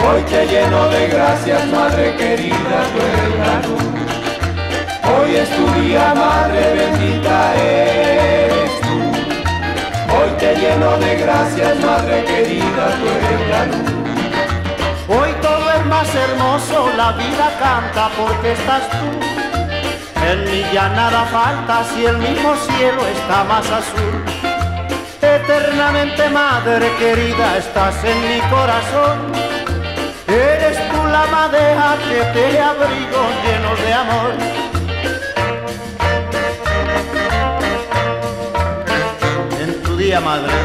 Hoy te lleno de gracias, madre querida, tú eres la luz. Hoy es tu día, madre bendita eres tú. Hoy te lleno de gracias, madre querida, tú eres la luz. Hoy todo es más hermoso, la vida canta porque estás tú. En mí ya nada falta si el mismo cielo está más azul. Eternamente, madre querida, estás en mi corazón. Eres tú la madeja que te abrigo lleno de amor. En tu día, madre.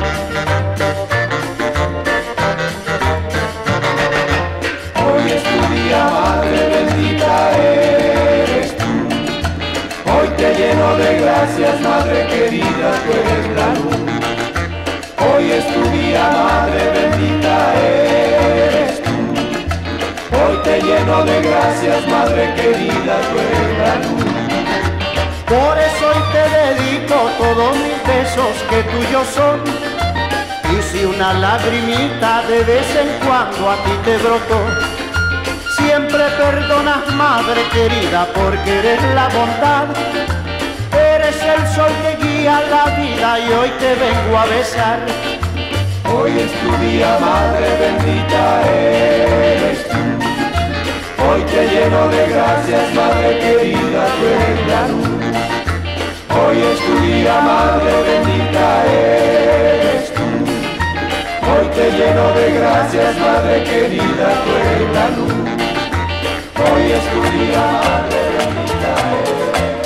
Hoy es tu día, madre bendita eres tú. Hoy te lleno de gracias, madre querida, tú eres la luz. Hoy es tu día, madre bendita eres tú. Hoy te lleno de gracias, madre querida, tú eres la luz. Por eso hoy te dedico todos mis besos que tuyos son. Y si una lagrimita de vez en cuando a ti te brotó, siempre perdonas, madre querida, porque eres la bondad. Eres el sol que guía la vida y hoy te vengo a besar. Hoy es tu día, madre bendita eres tú. Hoy te lleno de gracias, madre querida, tú eres la luz. Hoy es tu día, madre bendita eres tú. Hoy te lleno de gracias, madre querida, tú eres la luz. Hoy es tu día, madre bendita eres.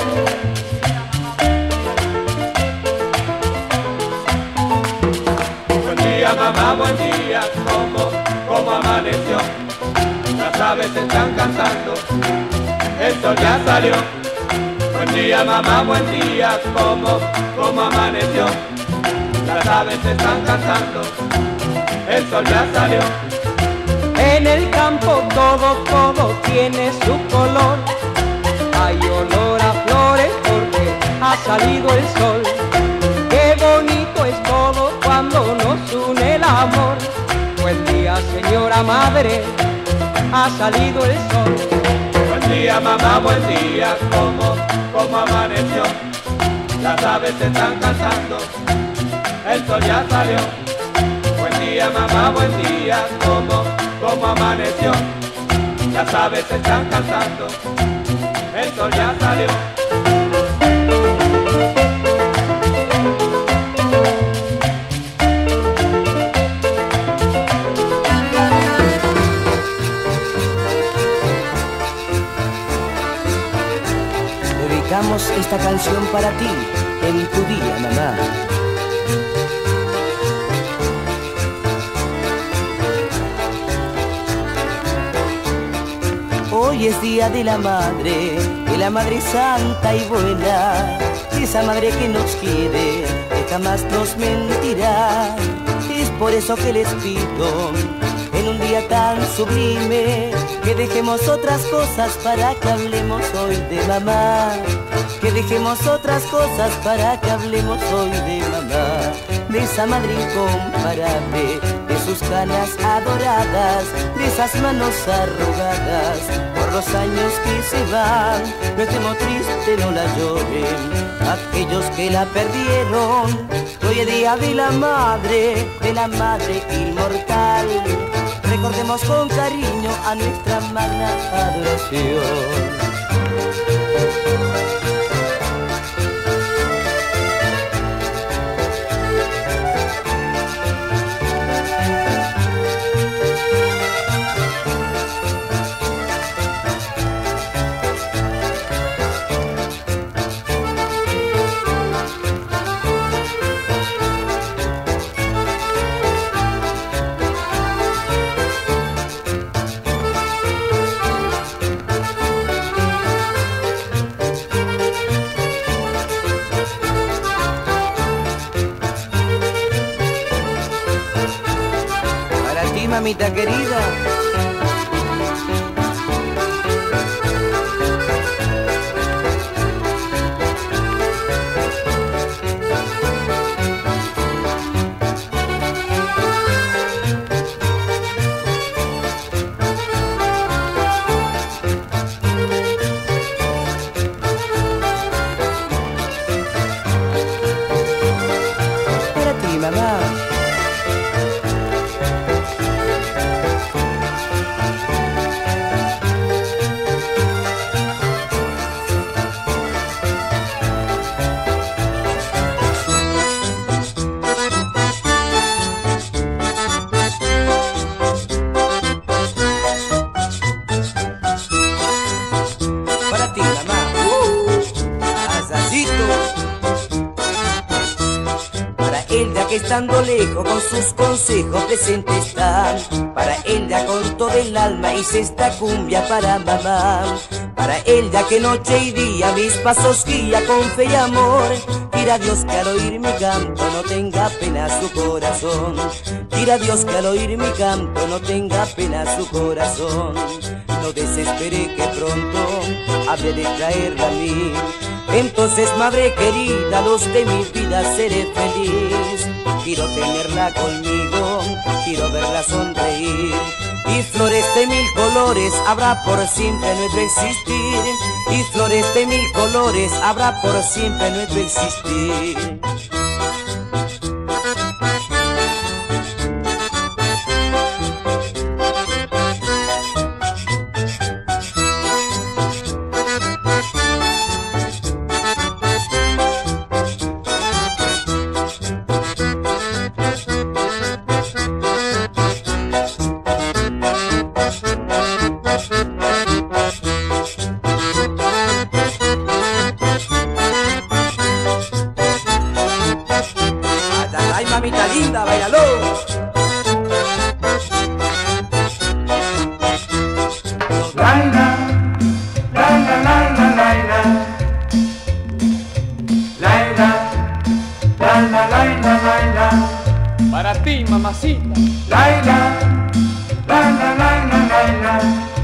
Buen día, mamá, buen día, ¿cómo amaneció? Las aves están cantando, el sol ya salió. Buen día, mamá, buen día, ¿cómo amaneció? Las aves están cantando, el sol ya salió. En el campo todo tiene su color. Hay olor a flores porque ha salido el sol. Qué bonito es todo cuando nos une el amor. Buen día, señora madre, ha salido el sol. Buen día, mamá, buen día, ¿cómo amaneció? Las aves están cantando, el sol ya salió. Buen día, mamá, buen día, ¿cómo amaneció? Las aves están cantando, el sol ya salió. Dedicamos esta canción para ti, en tu día, mamá. Hoy es día de la madre santa y buena, esa madre que nos quiere, que jamás nos mentirá. Es por eso que les pido, en un día tan sublime, que dejemos otras cosas para que hablemos hoy de mamá. Que dejemos otras cosas para que hablemos hoy de mamá. De esa madre incomparable, de sus canas adoradas, de esas manos arrugadas por los años que se van. No estemos tristes, no la lloren aquellos que la perdieron. Hoy es día de la madre inmortal. Recordemos con cariño a nuestra magna adoración. Mamita querida, que estando lejos con sus consejos presentes están. Para ella con todo el alma hice esta cumbia para mamá. Para ella que noche y día mis pasos guía con fe y amor. Quiera Dios que al oír mi canto no tenga pena su corazón. Quiera Dios que al oír mi canto no tenga pena su corazón. No desespere que pronto habré de traerla a mí. Entonces, madre querida, los de mi vida seré feliz. Quiero tenerla conmigo, quiero verla sonreír. Y flores de mil colores habrá por siempre nuestro existir. Y flores de mil colores habrá por siempre nuestro existir. Mamita linda, bailalo. Laila, laila, laila, laila. Laila, laila, laila, laila. Para ti, mamacita. Laila, laila, laila, laila.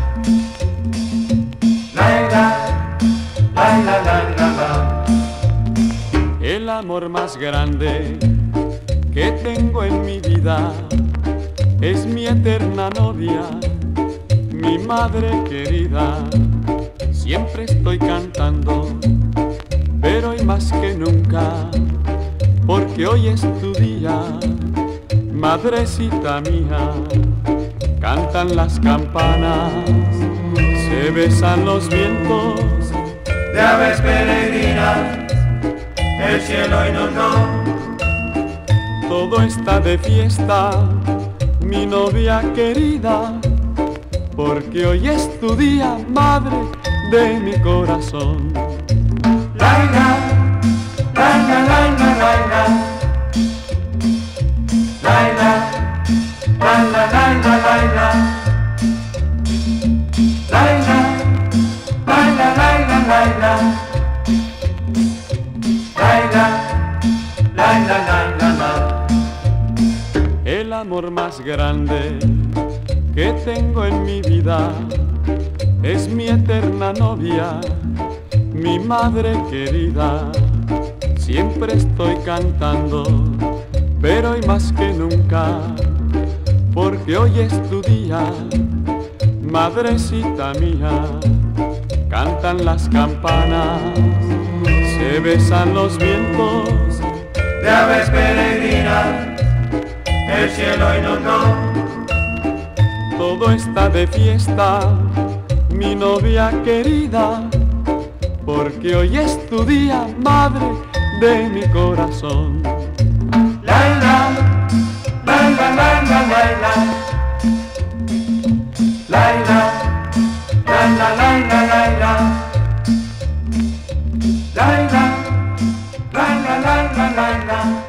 Laila, laila, laila, laila. El amor más grande que tengo en mi vida es mi eterna novia, mi madre querida. Siempre estoy cantando, pero hoy más que nunca, porque hoy es tu día, madrecita mía. Cantan las campanas, se besan los vientos, De aves peregrinas, el cielo inundó. todo está de fiesta, mi novia querida, porque hoy es tu día, madre de mi corazón. Laila, laila, laila, laila. Laila, laila, laila, laila. Laila, laila, laila, laila. Laila, laila, laila, laila. El amor más grande que tengo en mi vida es mi eterna novia, mi madre querida. Siempre estoy cantando, pero hoy más que nunca, porque hoy es tu día, madrecita mía. Cantan las campanas, se besan los vientos, De aves peregrinas, el cielo inundó. todo está de fiesta, mi novia querida, porque hoy es tu día, madre de mi corazón. Laila, laila, laila, laila. Laila, laila, laila, laila. Laila, laila, laila, laila.